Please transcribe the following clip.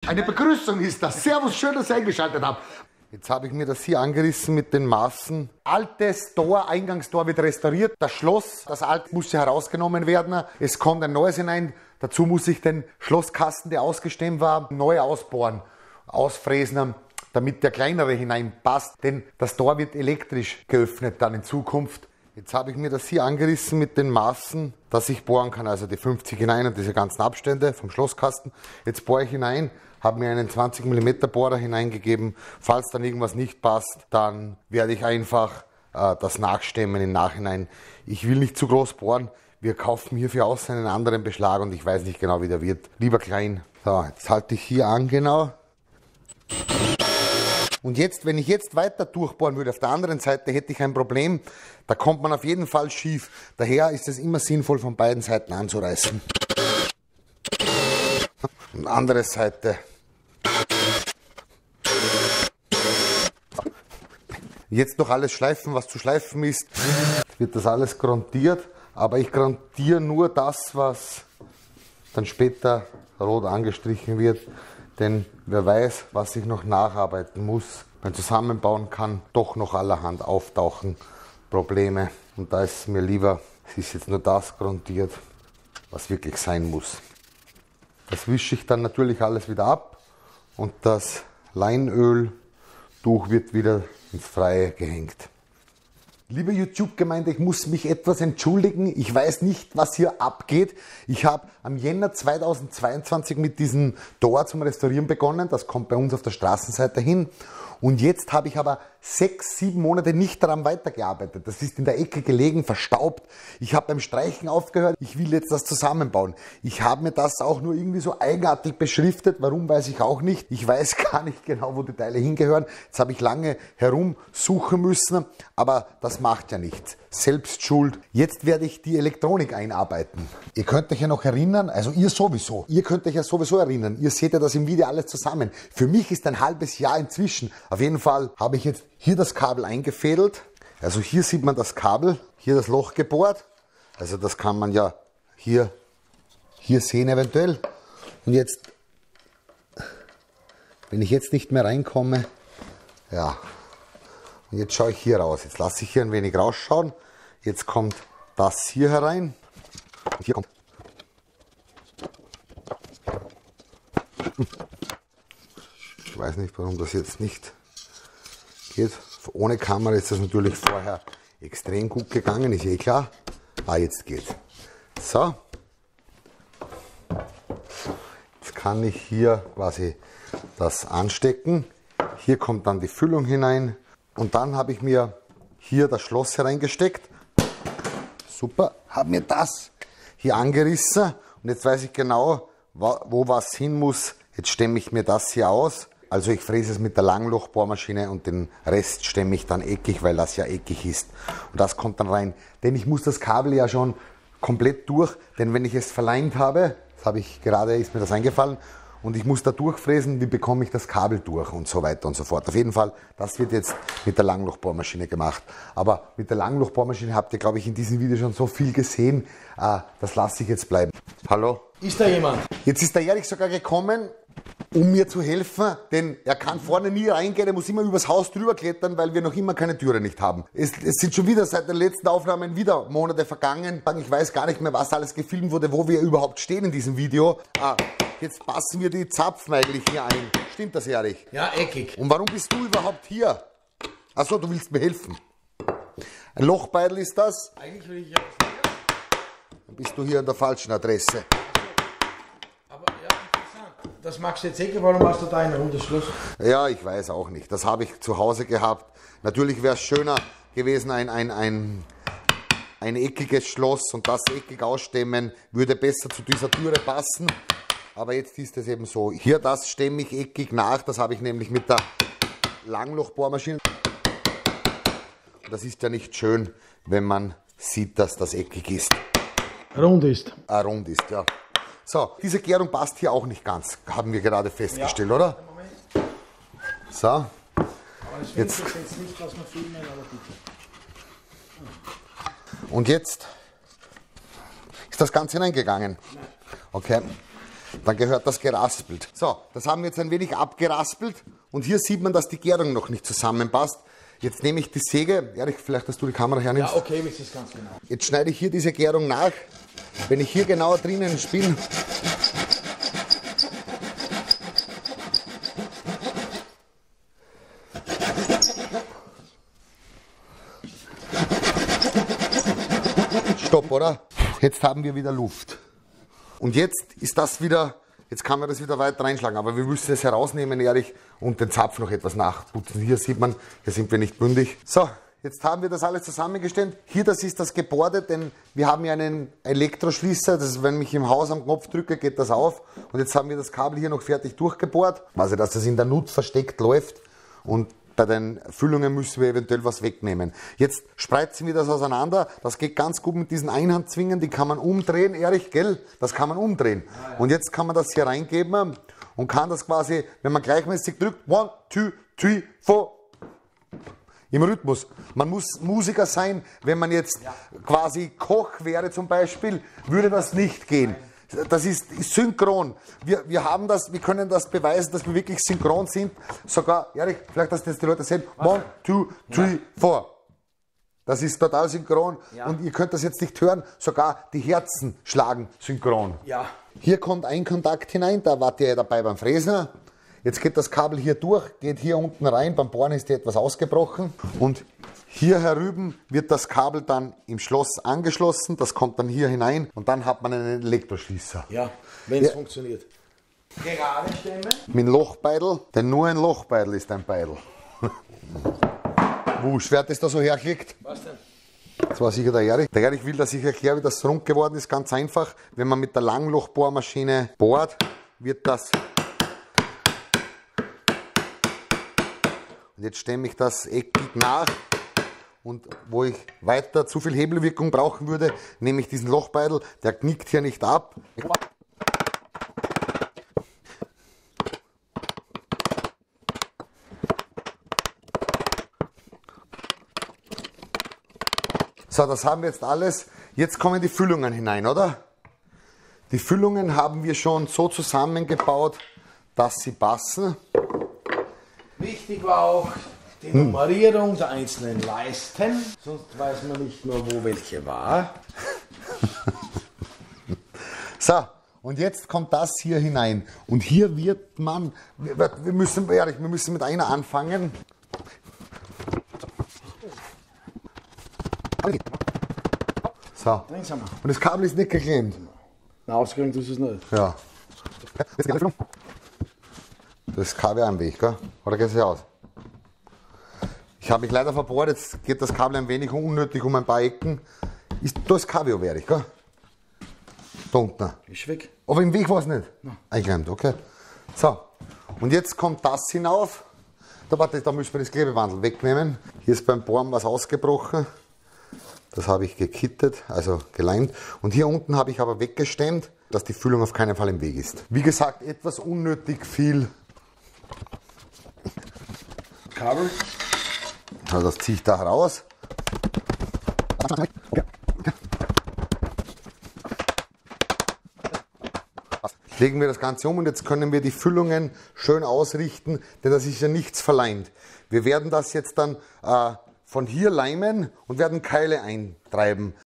Eine Begrüßung ist das. Servus, schön, dass ihr eingeschaltet habt. Jetzt habe ich mir das hier angerissen mit den Maßen. Altes Tor, Eingangstor wird restauriert. Das Schloss, das alte, muss herausgenommen werden. Es kommt ein neues hinein. Dazu muss ich den Schlosskasten, der ausgestemmt war, neu ausbohren, ausfräsen, damit der kleinere hineinpasst. Denn das Tor wird elektrisch geöffnet dann in Zukunft. Jetzt habe ich mir das hier angerissen mit den Maßen, dass ich bohren kann. Also die 50 hinein und diese ganzen Abstände vom Schlosskasten. Jetzt bohre ich hinein. Habe mir einen 20 mm Bohrer hineingegeben. Falls dann irgendwas nicht passt, dann werde ich einfach das nachstemmen im Nachhinein. Ich will nicht zu groß bohren. Wir kaufen hierfür aus einen anderen Beschlag und ich weiß nicht genau, wie der wird. Lieber klein. So, jetzt halte ich hier an genau. Und jetzt, wenn ich jetzt weiter durchbohren würde, auf der anderen Seite hätte ich ein Problem. Da kommt man auf jeden Fall schief. Daher ist es immer sinnvoll, von beiden Seiten anzureißen. Und andere Seite. Jetzt noch alles schleifen, was zu schleifen ist. Wird das alles grondiert, aber ich grondiere nur das, was dann später rot angestrichen wird. Denn wer weiß, was ich noch nacharbeiten muss. Beim Zusammenbauen kann doch noch allerhand auftauchen, Probleme. Und da ist es mir lieber, es ist jetzt nur das grondiert, was wirklich sein muss. Das wische ich dann natürlich alles wieder ab und das Leinöltuch wird wieder ins Freie gehängt. Liebe YouTube-Gemeinde, ich muss mich etwas entschuldigen. Ich weiß nicht, was hier abgeht. Ich habe am Jänner 2022 mit diesem Tor zum Restaurieren begonnen. Das kommt bei uns auf der Straßenseite hin. Und jetzt habe ich aber 6, 7 Monate nicht daran weitergearbeitet. Das ist in der Ecke gelegen, verstaubt. Ich habe beim Streichen aufgehört. Ich will jetzt das zusammenbauen. Ich habe mir das auch nur irgendwie so eigenartig beschriftet. Warum, weiß ich auch nicht. Ich weiß gar nicht genau, wo die Teile hingehören. Jetzt habe ich lange herumsuchen müssen, aber das macht ja nichts. Selbst schuld. Jetzt werde ich die Elektronik einarbeiten. Ihr könnt euch ja noch erinnern, also ihr sowieso. Ihr könnt euch ja sowieso erinnern. Ihr seht ja das im Video alles zusammen. Für mich ist ein halbes Jahr inzwischen. Auf jeden Fall habe ich jetzt hier das Kabel eingefädelt. Also hier sieht man das Kabel, hier das Loch gebohrt. Also das kann man ja hier sehen eventuell. Und jetzt, wenn ich jetzt nicht mehr reinkomme, ja. Und jetzt schaue ich hier raus. Jetzt lasse ich hier ein wenig rausschauen. Jetzt kommt das hier herein. Und hier kommt. Ich weiß nicht, warum das jetzt nicht geht. Ohne Kamera ist das natürlich vorher extrem gut gegangen, ist eh klar. Ah, jetzt geht's. So. Jetzt kann ich hier quasi das anstecken. Hier kommt dann die Füllung hinein. Und dann habe ich mir hier das Schloss hereingesteckt. Super, habe mir das hier angerissen. Und jetzt weiß ich genau, wo was hin muss. Jetzt stemme ich mir das hier aus. Also ich fräse es mit der Langlochbohrmaschine und den Rest stemme ich dann eckig, weil das ja eckig ist. Und das kommt dann rein. Denn ich muss das Kabel ja schon komplett durch. Denn wenn ich es verleimt habe, das habe ich gerade, ist mir das eingefallen, und ich muss da durchfräsen, wie bekomme ich das Kabel durch und so weiter und so fort. Auf jeden Fall, das wird jetzt mit der Langlochbohrmaschine gemacht. Aber mit der Langlochbohrmaschine habt ihr, glaube ich, in diesem Video schon so viel gesehen. Das lasse ich jetzt bleiben. Hallo? Ist da jemand? Jetzt ist der Erich sogar gekommen, um mir zu helfen, denn er kann vorne nie reingehen, er muss immer übers Haus drüber klettern, weil wir noch immer keine Türe nicht haben. Es sind schon wieder seit den letzten Aufnahmen wieder Monate vergangen. Ich weiß gar nicht mehr, was alles gefilmt wurde, wo wir überhaupt stehen in diesem Video. Jetzt passen wir die Zapfen eigentlich hier ein. Stimmt das, Erich? Ja, eckig. Und warum bist du überhaupt hier? Achso, du willst mir helfen. Ein Lochbeidel ist das? Eigentlich will ich ja. Dann bist du hier an der falschen Adresse. Aber ja, interessant. Das magst du jetzt eckig, warum hast du da ein rundes Schloss? Ja, ich weiß auch nicht. Das habe ich zu Hause gehabt. Natürlich wäre es schöner gewesen, ein eckiges Schloss, und das eckig ausstemmen würde besser zu dieser Türe passen. Aber jetzt ist es eben so. Hier das stemme ich eckig nach. Das habe ich nämlich mit der Langlochbohrmaschine. Das ist ja nicht schön, wenn man sieht, dass das eckig ist. Rund ist. Rund ist, ja. So, diese Gärung passt hier auch nicht ganz, haben wir gerade festgestellt, ja, oder? Moment. So. Aber das Jetzt. jetzt nicht, was wir filmen, aber bitte. Und jetzt ist das Ganze hineingegangen. Nein. Okay. Dann gehört das geraspelt. So, das haben wir jetzt ein wenig abgeraspelt und hier sieht man, dass die Gärung noch nicht zusammenpasst. Jetzt nehme ich die Säge, Erich, vielleicht, dass du die Kamera hernimmst. Ja, okay, wisst ihr es ganz genau. Jetzt schneide ich hier diese Gärung nach. Wenn ich hier genauer drinnen bin, stopp, oder? Jetzt haben wir wieder Luft. Und jetzt ist das wieder, jetzt kann man das wieder weiter reinschlagen, aber wir müssen es herausnehmen, Erich, und den Zapf noch etwas nachputzen. Hier sieht man, hier sind wir nicht bündig. So, jetzt haben wir das alles zusammengestellt. Hier, das ist das Geborde, denn wir haben ja einen Elektroschließer. Das ist, wenn ich im Haus am Knopf drücke, geht das auf. Und jetzt haben wir das Kabel hier noch fertig durchgebohrt. Also, dass das in der Nut versteckt läuft. Und bei den Füllungen müssen wir eventuell was wegnehmen. Jetzt spreizen wir das auseinander. Das geht ganz gut mit diesen Einhandzwingen. Die kann man umdrehen, Erich, gell? Das kann man umdrehen. Ja, ja. Und jetzt kann man das hier reingeben und kann das quasi, wenn man gleichmäßig drückt, 1, 2, 3, 4, im Rhythmus. Man muss Musiker sein. Wenn man jetzt quasi Koch wäre zum Beispiel, würde das nicht gehen. Das ist synchron. Wir haben das, wir können das beweisen, dass wir wirklich synchron sind. Sogar, Erich, vielleicht, dass das die Leute sehen. 1, 2, 3, 4. Das ist total synchron. Ja. Und ihr könnt das jetzt nicht hören. Sogar die Herzen schlagen synchron. Ja. Hier kommt ein Kontakt hinein. Da wart ihr ja dabei beim Fräsen. Jetzt geht das Kabel hier durch, geht hier unten rein. Beim Bohren ist hier etwas ausgebrochen. Und hier herüben wird das Kabel dann im Schloss angeschlossen. Das kommt dann hier hinein und dann hat man einen Elektroschließer. Ja, wenn es funktioniert. Gerade stemmen. Mit einem Lochbeidel, denn nur ein Lochbeidel ist ein Beidel. Wusch, wer hat das da so hergelegt? Was denn? Das war sicher der Erich. Der Erich will, dass ich erkläre, wie das rund geworden ist. Ganz einfach. Wenn man mit der Langlochbohrmaschine bohrt, wird das. Und jetzt stemme ich das eckig nach. Und wo ich weiter zu viel Hebelwirkung brauchen würde, nehme ich diesen Lochbeidel, der knickt hier nicht ab. So, das haben wir jetzt alles. Jetzt kommen die Füllungen hinein, oder? Die Füllungen haben wir schon so zusammengebaut, dass sie passen. Wichtig war auch die Nummerierung der einzelnen Leisten, sonst weiß man nicht nur, wo welche war. So, und jetzt kommt das hier hinein. Und hier wird man, wir müssen mit einer anfangen. So, und das Kabel ist nicht geklemmt. Na, ausgeklemmt ist es nicht. Ja. Das Kabel am Weg, gell? Oder geht es ja aus? Ich habe mich leider verbohrt, jetzt geht das Kabel ein wenig unnötig um ein paar Ecken. Da ist Kabel wäre ich, gell? Da unten. Ist weg. Aber im Weg war es nicht? Nein. Eingeklemmt, okay. So, und jetzt kommt das hinauf. Da müssen wir das Klebebandel wegnehmen. Hier ist beim Bohren was ausgebrochen. Das habe ich gekittet, also geleimt. Und hier unten habe ich aber weggestemmt, dass die Füllung auf keinen Fall im Weg ist. Wie gesagt, etwas unnötig viel Kabel. Also das ziehe ich da raus. Legen wir das Ganze um und jetzt können wir die Füllungen schön ausrichten, denn das ist ja nichts verleimt. Wir werden das jetzt dann von hier leimen und werden Keile eintreiben.